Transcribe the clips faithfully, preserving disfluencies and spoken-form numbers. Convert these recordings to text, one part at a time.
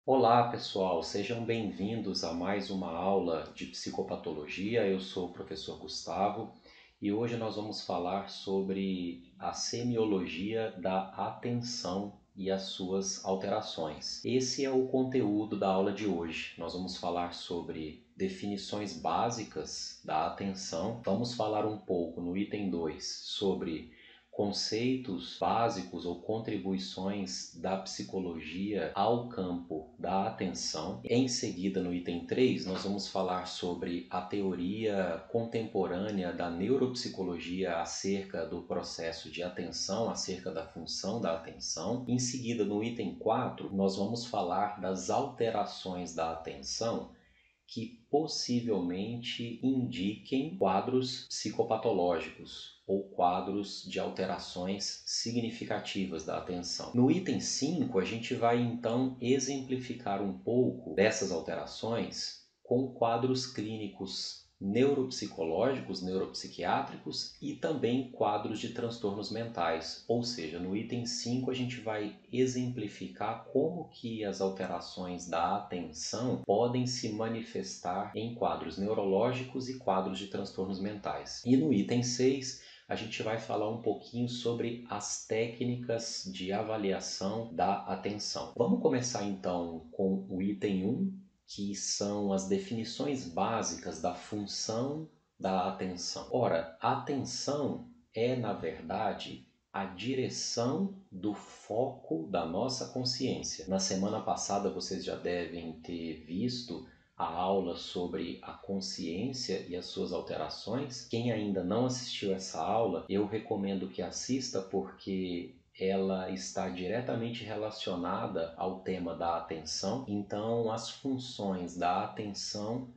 Olá, pessoal, sejam bem-vindos a mais uma aula de psicopatologia. Eu sou o professor Gustavo e hoje nós vamos falar sobre a semiologia da atenção e as suas alterações. Esse é o conteúdo da aula de hoje. Nós vamos falar sobre definições básicas da atenção. Vamos falar um pouco no item dois sobre conceitos básicos ou contribuições da psicologia ao campo da atenção. Em seguida, no item três, nós vamos falar sobre a teoria contemporânea da neuropsicologia acerca do processo de atenção, acerca da função da atenção. Em seguida, no item quatro, nós vamos falar das alterações da atenção que possivelmente indiquem quadros psicopatológicos ou quadros de alterações significativas da atenção. No item cinco, a gente vai então exemplificar um pouco dessas alterações com quadros clínicos neuropsicológicos, neuropsiquiátricos e também quadros de transtornos mentais. Ou seja, no item cinco a gente vai exemplificar como que as alterações da atenção podem se manifestar em quadros neurológicos e quadros de transtornos mentais. E no item seis a gente vai falar um pouquinho sobre as técnicas de avaliação da atenção. Vamos começar então com o item um, que são as definições básicas da função da atenção. Ora, a atenção é, na verdade, a direção do foco da nossa consciência. Na semana passada vocês já devem ter visto a aula sobre a consciência e as suas alterações. Quem ainda não assistiu essa aula, eu recomendo que assista porque ela está diretamente relacionada ao tema da atenção. Então, as funções da atenção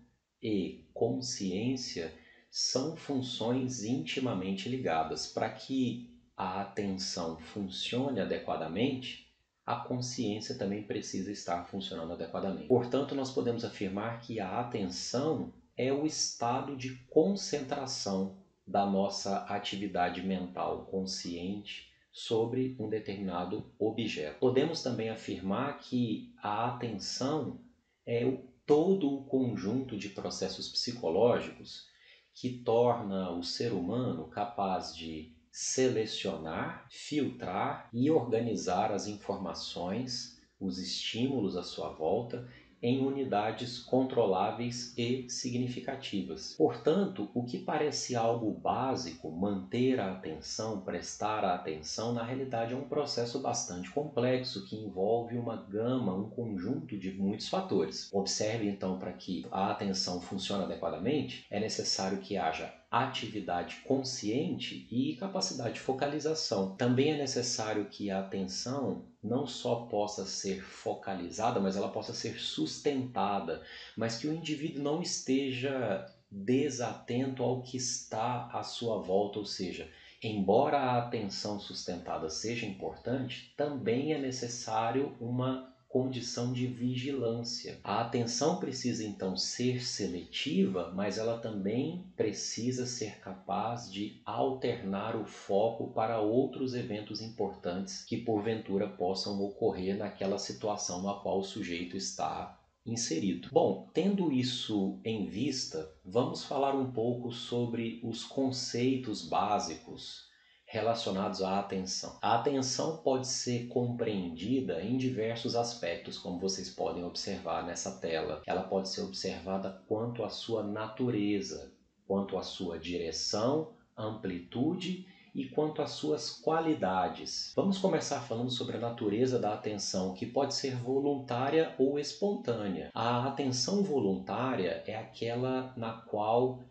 e consciência são funções intimamente ligadas. Para que a atenção funcione adequadamente, a consciência também precisa estar funcionando adequadamente. Portanto, nós podemos afirmar que a atenção é o estado de concentração da nossa atividade mental consciente sobre um determinado objeto. Podemos também afirmar que a atenção é o, todo o conjunto de processos psicológicos que torna o ser humano capaz de selecionar, filtrar e organizar as informações, os estímulos à sua volta em unidades controláveis e significativas. Portanto, o que parece algo básico, manter a atenção, prestar a atenção, na realidade é um processo bastante complexo que envolve uma gama, um conjunto de muitos fatores. Observe então, para que a atenção funcione adequadamente, é necessário que haja atividade consciente e capacidade de focalização. Também é necessário que a atenção não só possa ser focalizada, mas ela possa ser sustentada, mas que o indivíduo não esteja desatento ao que está à sua volta, ou seja, embora a atenção sustentada seja importante, também é necessário uma condição de vigilância. A atenção precisa então ser seletiva, mas ela também precisa ser capaz de alternar o foco para outros eventos importantes que porventura possam ocorrer naquela situação na qual o sujeito está inserido. Bom, tendo isso em vista, vamos falar um pouco sobre os conceitos básicos relacionados à atenção. A atenção pode ser compreendida em diversos aspectos, como vocês podem observar nessa tela. Ela pode ser observada quanto à sua natureza, quanto à sua direção, amplitude e quanto às suas qualidades. Vamos começar falando sobre a natureza da atenção, que pode ser voluntária ou espontânea. A atenção voluntária é aquela na qual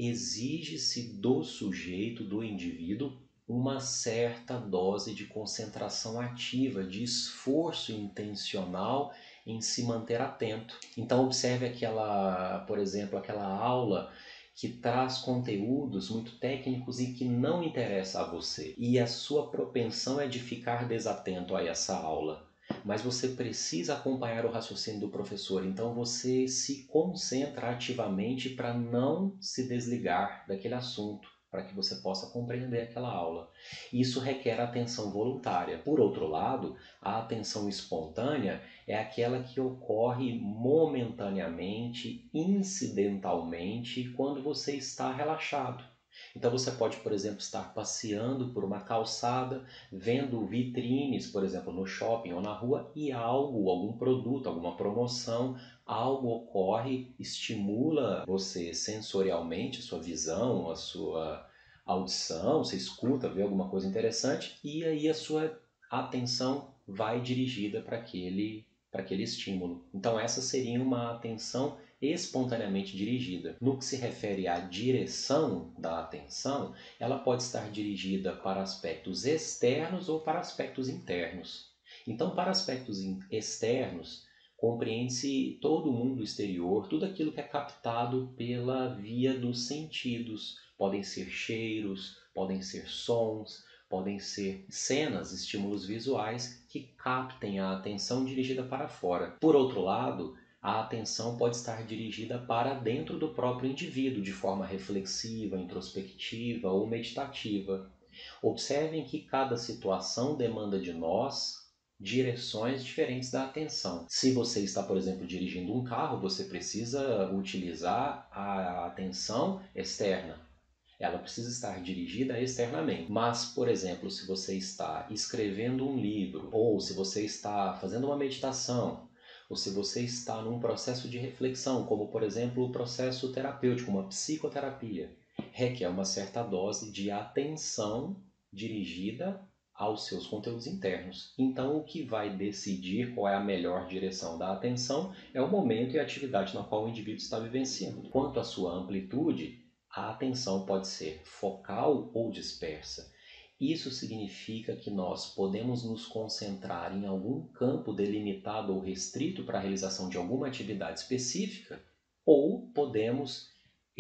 exige-se do sujeito, do indivíduo, uma certa dose de concentração ativa, de esforço intencional em se manter atento. Então observe aquela, por exemplo, aquela aula que traz conteúdos muito técnicos e que não interessa a você. E a sua propensão é de ficar desatento a essa aula. Mas você precisa acompanhar o raciocínio do professor, então você se concentra ativamente para não se desligar daquele assunto. para que você possa compreender aquela aula. Isso requer atenção voluntária. Por outro lado, a atenção espontânea é aquela que ocorre momentaneamente, incidentalmente, quando você está relaxado. Então você pode, por exemplo, estar passeando por uma calçada, vendo vitrines, por exemplo, no shopping ou na rua, e algo, algum produto, alguma promoção, algo ocorre, estimula você sensorialmente, a sua visão, a sua audição, você escuta, vê alguma coisa interessante, e aí a sua atenção vai dirigida para aquele, para aquele estímulo. Então essa seria uma atenção espontaneamente dirigida. No que se refere à direção da atenção, ela pode estar dirigida para aspectos externos ou para aspectos internos. Então, para aspectos externos, compreende-se todo o mundo exterior, tudo aquilo que é captado pela via dos sentidos. Podem ser cheiros, podem ser sons, podem ser cenas, estímulos visuais que captem a atenção dirigida para fora. Por outro lado, a atenção pode estar dirigida para dentro do próprio indivíduo, de forma reflexiva, introspectiva ou meditativa. Observem que cada situação demanda de nós direções diferentes da atenção. Se você está, por exemplo, dirigindo um carro, você precisa utilizar a atenção externa. Ela precisa estar dirigida externamente. Mas, por exemplo, se você está escrevendo um livro, ou se você está fazendo uma meditação, ou se você está num processo de reflexão, como por exemplo o processo terapêutico, uma psicoterapia, requer uma certa dose de atenção dirigida aos seus conteúdos internos. Então, o que vai decidir qual é a melhor direção da atenção é o momento e a atividade na qual o indivíduo está vivenciando. Quanto à sua amplitude, a atenção pode ser focal ou dispersa. Isso significa que nós podemos nos concentrar em algum campo delimitado ou restrito para a realização de alguma atividade específica, ou podemos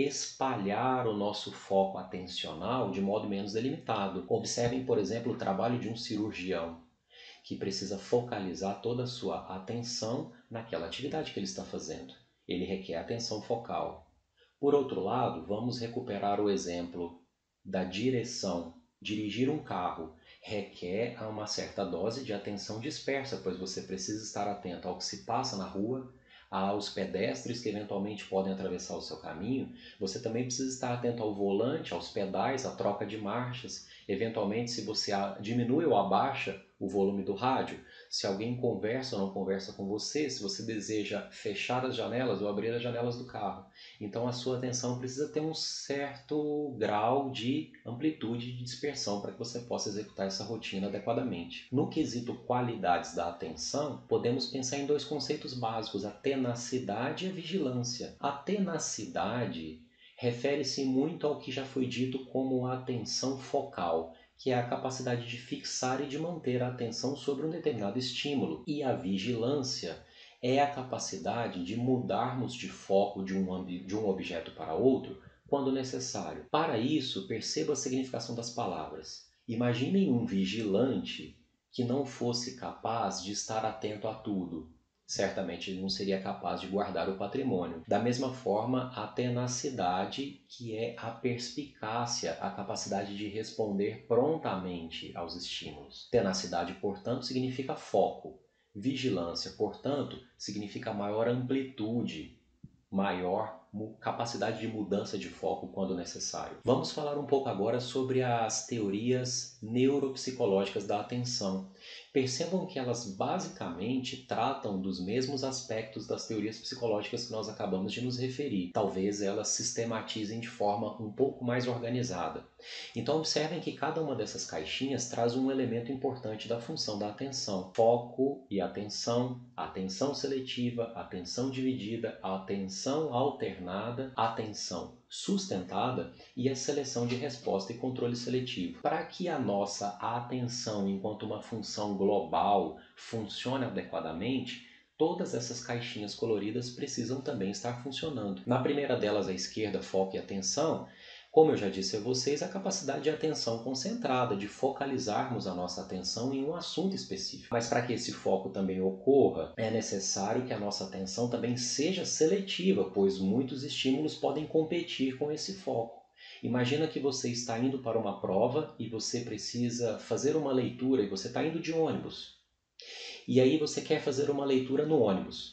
espalhar o nosso foco atencional de modo menos delimitado. Observem, por exemplo, o trabalho de um cirurgião, que precisa focalizar toda a sua atenção naquela atividade que ele está fazendo. Ele requer atenção focal. Por outro lado, vamos recuperar o exemplo da direção. Dirigir um carro requer uma certa dose de atenção dispersa, pois você precisa estar atento ao que se passa na rua, aos pedestres que eventualmente podem atravessar o seu caminho. Você também precisa estar atento ao volante, aos pedais, à troca de marchas. Eventualmente, se você diminui ou abaixa o volume do rádio, se alguém conversa ou não conversa com você, se você deseja fechar as janelas ou abrir as janelas do carro. Então a sua atenção precisa ter um certo grau de amplitude de dispersão para que você possa executar essa rotina adequadamente. No quesito qualidades da atenção, podemos pensar em dois conceitos básicos, a tenacidade e a vigilância. A tenacidade refere-se muito ao que já foi dito como a atenção focal, que é a capacidade de fixar e de manter a atenção sobre um determinado estímulo. E a vigilância é a capacidade de mudarmos de foco de um, de um objeto para outro quando necessário. Para isso, perceba a significação das palavras. Imaginem um vigilante que não fosse capaz de estar atento a tudo. Certamente ele não seria capaz de guardar o patrimônio. Da mesma forma, a tenacidade, que é a perspicácia, a capacidade de responder prontamente aos estímulos. Tenacidade, portanto, significa foco. Vigilância, portanto, significa maior amplitude, maior capacidade de mudança de foco quando necessário. Vamos falar um pouco agora sobre as teorias neuropsicológicas da atenção. Percebam que elas basicamente tratam dos mesmos aspectos das teorias psicológicas que nós acabamos de nos referir. Talvez elas sistematizem de forma um pouco mais organizada. Então observem que cada uma dessas caixinhas traz um elemento importante da função da atenção. Foco e atenção, atenção seletiva, atenção dividida, atenção alternada, atenção sustentada e a seleção de resposta e controle seletivo. Para que a nossa atenção, enquanto uma função global, funcione adequadamente, todas essas caixinhas coloridas precisam também estar funcionando. Na primeira delas, à esquerda, foco e atenção, como eu já disse a vocês, a capacidade de atenção concentrada, de focalizarmos a nossa atenção em um assunto específico. Mas para que esse foco também ocorra, é necessário que a nossa atenção também seja seletiva, pois muitos estímulos podem competir com esse foco. Imagina que você está indo para uma prova e você precisa fazer uma leitura e você está indo de ônibus. E aí você quer fazer uma leitura no ônibus.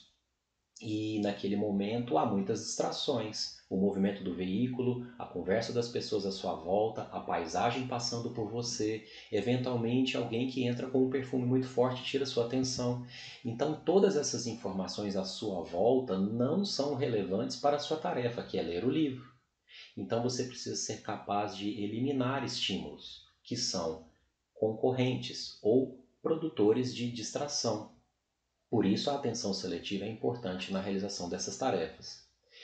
E naquele momento há muitas distrações. O movimento do veículo, a conversa das pessoas à sua volta, a paisagem passando por você, eventualmente alguém que entra com um perfume muito forte tira sua atenção. Então todas essas informações à sua volta não são relevantes para a sua tarefa, que é ler o livro. Então você precisa ser capaz de eliminar estímulos que são concorrentes ou produtores de distração. Por isso, a atenção seletiva é importante na realização dessas tarefas.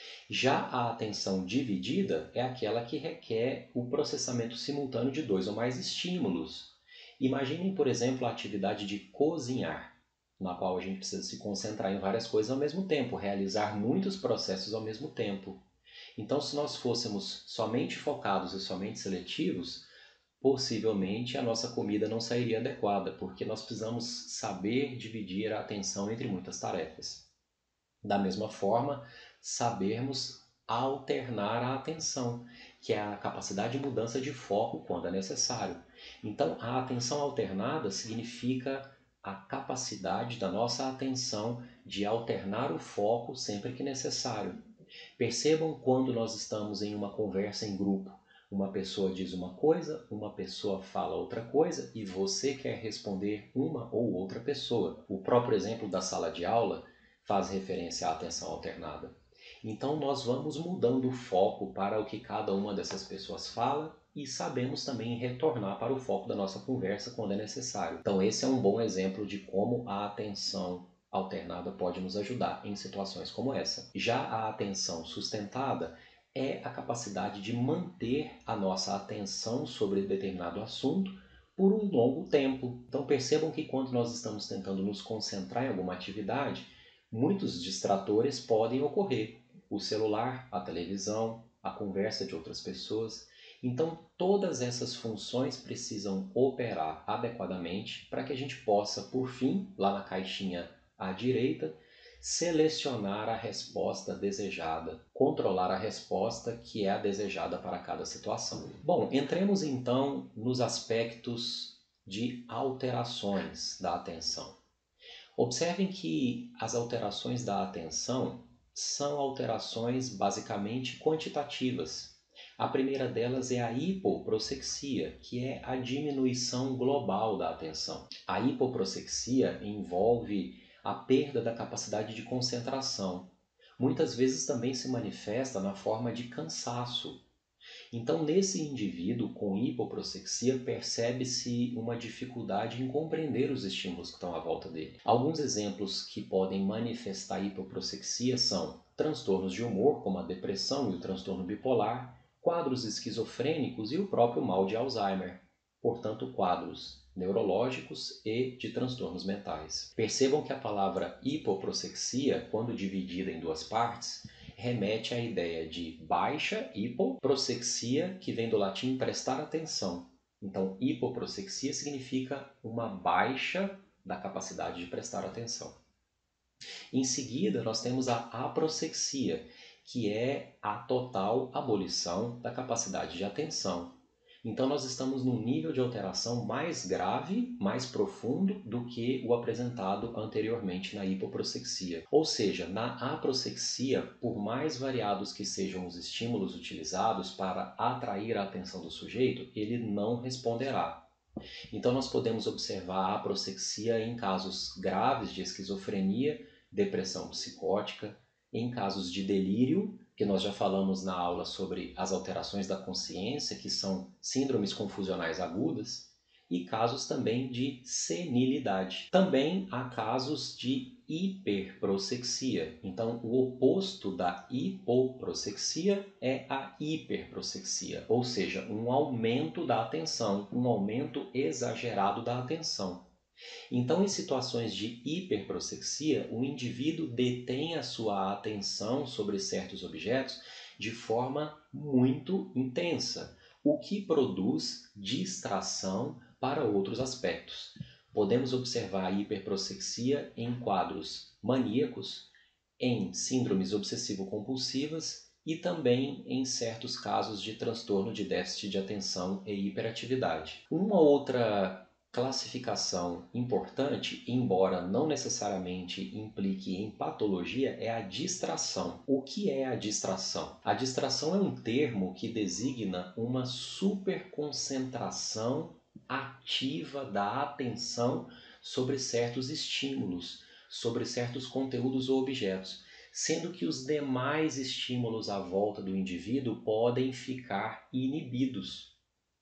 Já a atenção dividida é aquela que requer o processamento simultâneo de dois ou mais estímulos. Imaginem, por exemplo, a atividade de cozinhar, na qual a gente precisa se concentrar em várias coisas ao mesmo tempo, realizar muitos processos ao mesmo tempo. Então, se nós fôssemos somente focados e somente seletivos, possivelmente a nossa comida não sairia adequada, porque nós precisamos saber dividir a atenção entre muitas tarefas. Da mesma forma, sabermos alternar a atenção, que é a capacidade de mudança de foco quando é necessário. Então, a atenção alternada significa a capacidade da nossa atenção de alternar o foco sempre que necessário. Percebam quando nós estamos em uma conversa em grupo. Uma pessoa diz uma coisa, uma pessoa fala outra coisa e você quer responder uma ou outra pessoa. O próprio exemplo da sala de aula faz referência à atenção alternada. Então nós vamos mudando o foco para o que cada uma dessas pessoas fala e sabemos também retornar para o foco da nossa conversa quando é necessário. Então esse é um bom exemplo de como a atenção alternada pode nos ajudar em situações como essa. Já a atenção sustentada é a capacidade de manter a nossa atenção sobre determinado assunto por um longo tempo. Então percebam que quando nós estamos tentando nos concentrar em alguma atividade, muitos distratores podem ocorrer. O celular, a televisão, a conversa de outras pessoas. Então todas essas funções precisam operar adequadamente para que a gente possa, por fim, lá na caixinha à direita, selecionar a resposta desejada, controlar a resposta que é a desejada para cada situação. Bom, entremos então nos aspectos de alterações da atenção. Observem que as alterações da atenção são alterações basicamente quantitativas. A primeira delas é a hipoprosexia, que é a diminuição global da atenção. A hipoprosexia envolve a perda da capacidade de concentração. Muitas vezes também se manifesta na forma de cansaço. Então, nesse indivíduo com hipoprosexia, percebe-se uma dificuldade em compreender os estímulos que estão à volta dele. Alguns exemplos que podem manifestar hipoprosexia são transtornos de humor, como a depressão e o transtorno bipolar, quadros esquizofrênicos e o próprio mal de Alzheimer. Portanto, quadros neurológicos e de transtornos mentais. Percebam que a palavra hipoprosexia, quando dividida em duas partes, remete à ideia de baixa, hipoprosexia, que vem do latim prestar atenção. Então, hipoprosexia significa uma baixa da capacidade de prestar atenção. Em seguida, nós temos a aproxexia, que é a total abolição da capacidade de atenção. Então nós estamos num nível de alteração mais grave, mais profundo do que o apresentado anteriormente na hipoprosexia. Ou seja, na aproxexia, por mais variados que sejam os estímulos utilizados para atrair a atenção do sujeito, ele não responderá. Então nós podemos observar a aproxexia em casos graves de esquizofrenia, depressão psicótica, em casos de delírio, que nós já falamos na aula sobre as alterações da consciência, que são síndromes confusionais agudas, e casos também de senilidade. Também há casos de hiperprosexia. Então, o oposto da hipoprosexia é a hiperprosexia, ou seja, um aumento da atenção, um aumento exagerado da atenção. Então, em situações de hiperprosexia, o indivíduo detém a sua atenção sobre certos objetos de forma muito intensa, o que produz distração para outros aspectos. Podemos observar a hiperprosexia em quadros maníacos, em síndromes obsessivo-compulsivas e também em certos casos de transtorno de déficit de atenção e hiperatividade. Uma outra classificação importante, embora não necessariamente implique em patologia, é a distração. O que é a distração? A distração é um termo que designa uma superconcentração ativa da atenção sobre certos estímulos, sobre certos conteúdos ou objetos, sendo que os demais estímulos à volta do indivíduo podem ficar inibidos.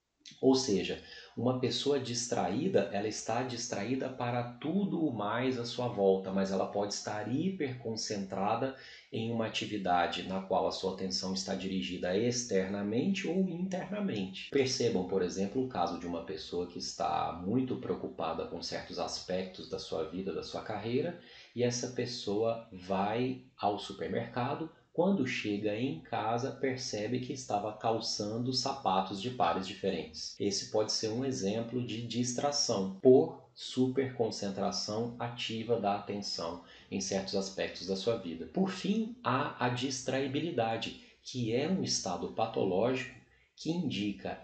Ou seja, uma pessoa distraída, ela está distraída para tudo o mais à sua volta, mas ela pode estar hiperconcentrada em uma atividade na qual a sua atenção está dirigida externamente ou internamente. Percebam, por exemplo, o caso de uma pessoa que está muito preocupada com certos aspectos da sua vida, da sua carreira, e essa pessoa vai ao supermercado. Quando chega em casa, percebe que estava calçando sapatos de pares diferentes. Esse pode ser um exemplo de distração por superconcentração ativa da atenção em certos aspectos da sua vida. Por fim, há a distraibilidade, que é um estado patológico que indica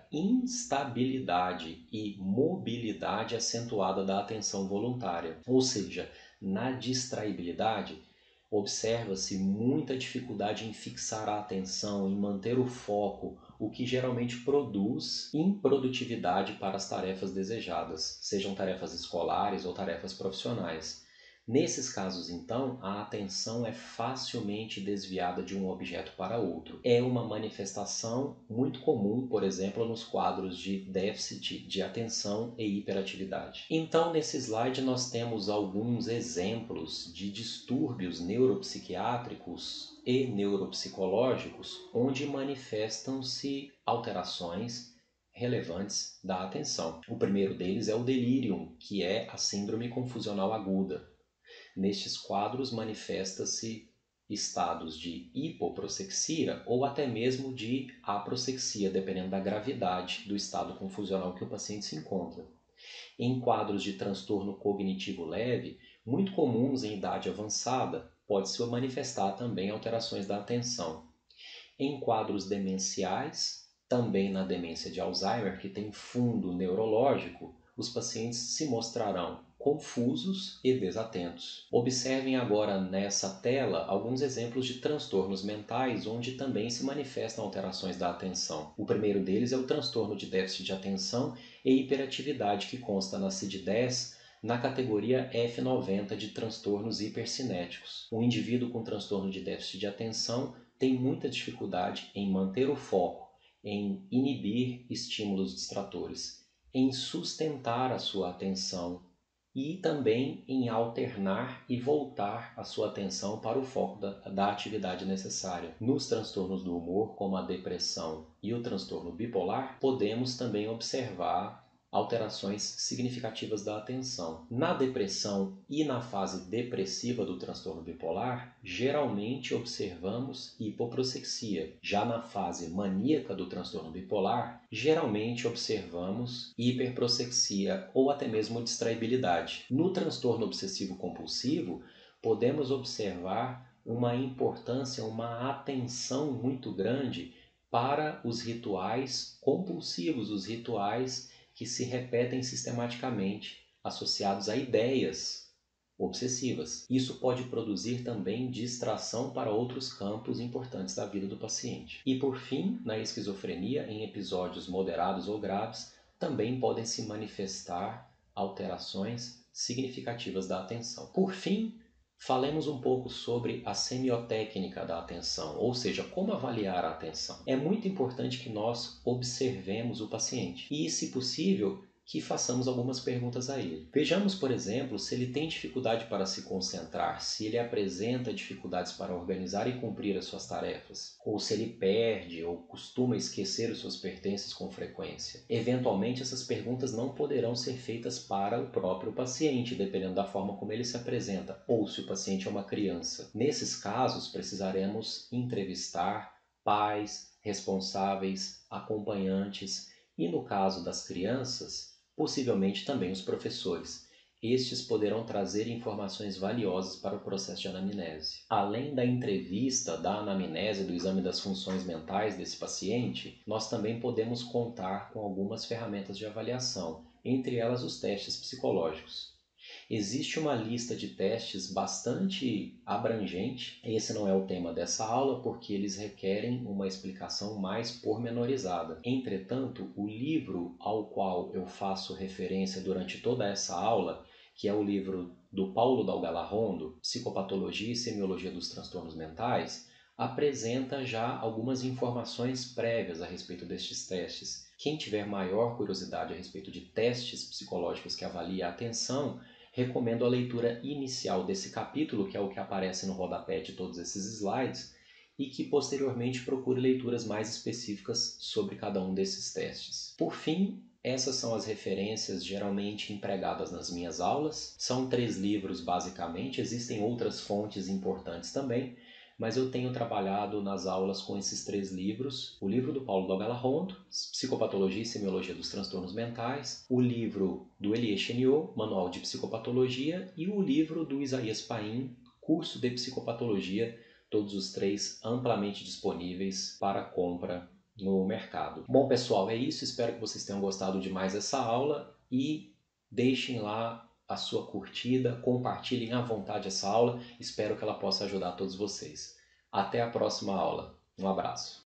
instabilidade e mobilidade acentuada da atenção voluntária. Ou seja, na distraibilidade, observa-se muita dificuldade em fixar a atenção, em manter o foco, o que geralmente produz improdutividade para as tarefas desejadas, sejam tarefas escolares ou tarefas profissionais. Nesses casos, então, a atenção é facilmente desviada de um objeto para outro. É uma manifestação muito comum, por exemplo, nos quadros de déficit de atenção e hiperatividade. Então, nesse slide nós temos alguns exemplos de distúrbios neuropsiquiátricos e neuropsicológicos onde manifestam-se alterações relevantes da atenção. O primeiro deles é o delírio, que é a síndrome confusional aguda. Nestes quadros manifesta-se estados de hipoprosexia ou até mesmo de aproxexia, dependendo da gravidade do estado confusional que o paciente se encontra. Em quadros de transtorno cognitivo leve, muito comuns em idade avançada, pode-se manifestar também alterações da atenção. Em quadros demenciais, também na demência de Alzheimer, que tem fundo neurológico, os pacientes se mostrarão confusos e desatentos. Observem agora nessa tela alguns exemplos de transtornos mentais onde também se manifestam alterações da atenção. O primeiro deles é o transtorno de déficit de atenção e hiperatividade, que consta na C I D dez, na categoria F noventa de transtornos hipercinéticos. O indivíduo com transtorno de déficit de atenção tem muita dificuldade em manter o foco, em inibir estímulos distratores, em sustentar a sua atenção e também em alternar e voltar a sua atenção para o foco da, da atividade necessária. Nos transtornos do humor, como a depressão e o transtorno bipolar, podemos também observar alterações significativas da atenção. Na depressão e na fase depressiva do transtorno bipolar, geralmente observamos hipoprosexia. Já na fase maníaca do transtorno bipolar, geralmente observamos hiperprosexia ou até mesmo distraibilidade. No transtorno obsessivo-compulsivo, podemos observar uma importância, uma atenção muito grande para os rituais compulsivos, os rituais que se repetem sistematicamente, associados a ideias obsessivas. Isso pode produzir também distração para outros campos importantes da vida do paciente. E por fim, na esquizofrenia, em episódios moderados ou graves, também podem se manifestar alterações significativas da atenção. Por fim, falemos um pouco sobre a semiotécnica da atenção, ou seja, como avaliar a atenção. É muito importante que nós observemos o paciente e, se possível, que façamos algumas perguntas a ele. Vejamos, por exemplo, se ele tem dificuldade para se concentrar, se ele apresenta dificuldades para organizar e cumprir as suas tarefas, ou se ele perde ou costuma esquecer os seus pertences com frequência. Eventualmente, essas perguntas não poderão ser feitas para o próprio paciente, dependendo da forma como ele se apresenta, ou se o paciente é uma criança. Nesses casos, precisaremos entrevistar pais, responsáveis, acompanhantes e, no caso das crianças, possivelmente também os professores. estes poderão trazer informações valiosas para o processo de anamnese. Além da entrevista, da anamnese, do exame das funções mentais desse paciente, nós também podemos contar com algumas ferramentas de avaliação, entre elas os testes psicológicos. Existe uma lista de testes bastante abrangente. Esse não é o tema dessa aula porque eles requerem uma explicação mais pormenorizada. Entretanto, o livro ao qual eu faço referência durante toda essa aula, que é o livro do Paulo Dalgalarrondo, Psicopatologia e Semiologia dos Transtornos Mentais, apresenta já algumas informações prévias a respeito destes testes. Quem tiver maior curiosidade a respeito de testes psicológicos que avaliem a atenção, recomendo a leitura inicial desse capítulo, que é o que aparece no rodapé de todos esses slides, e que posteriormente procure leituras mais específicas sobre cada um desses testes. Por fim, essas são as referências geralmente empregadas nas minhas aulas. São três livros basicamente, existem outras fontes importantes também, mas eu tenho trabalhado nas aulas com esses três livros: o livro do Paulo Dalgalarrondo, Psicopatologia e Semiologia dos Transtornos Mentais, o livro do Elie Cheniot, Manual de Psicopatologia, e o livro do Isaías Paim, Curso de Psicopatologia, todos os três amplamente disponíveis para compra no mercado. Bom, pessoal, é isso. Espero que vocês tenham gostado de mais essa aula e deixem lá a sua curtida, compartilhem à vontade essa aula, espero que ela possa ajudar todos vocês. Até a próxima aula. Um abraço.